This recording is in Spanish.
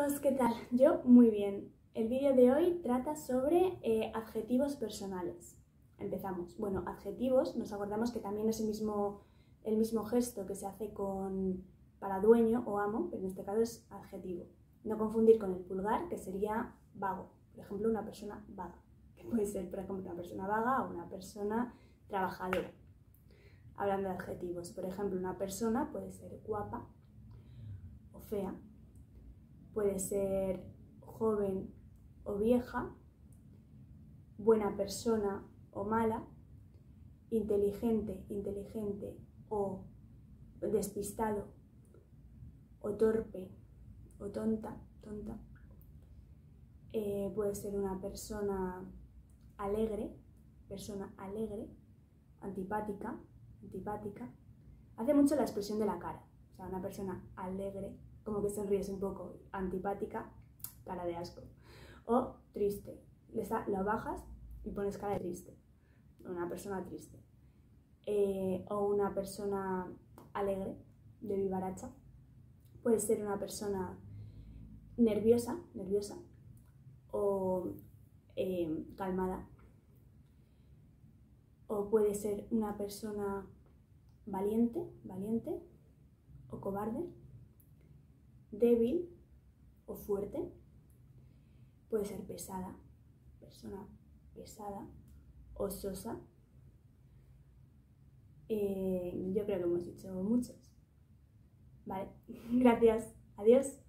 chicos, ¿qué tal? Yo muy bien. El vídeo de hoy trata sobre adjetivos personales. Empezamos. Bueno, adjetivos, nos acordamos que también es el mismo gesto que se hace para dueño o amo, pero en este caso es adjetivo. No confundir con el pulgar, que sería vago. Por ejemplo, una persona vaga, que puede ser, por ejemplo, una persona vaga o una persona trabajadora. Hablando de adjetivos, por ejemplo, una persona puede ser guapa o fea. Puede ser joven o vieja, buena persona o mala, inteligente o despistado, o torpe o tonta. Puede ser una persona alegre, antipática. Hace mucho la expresión de la cara, o sea, una persona alegre, como que sonríes un poco, antipática, cara de asco. O triste, lo bajas y pones cara de triste, una persona triste. O una persona alegre, de vivaracha. Puede ser una persona nerviosa o calmada. O puede ser una persona valiente o cobarde, débil o fuerte. Puede ser persona pesada o sosa. Yo creo que hemos dicho muchos. Vale, gracias, adiós.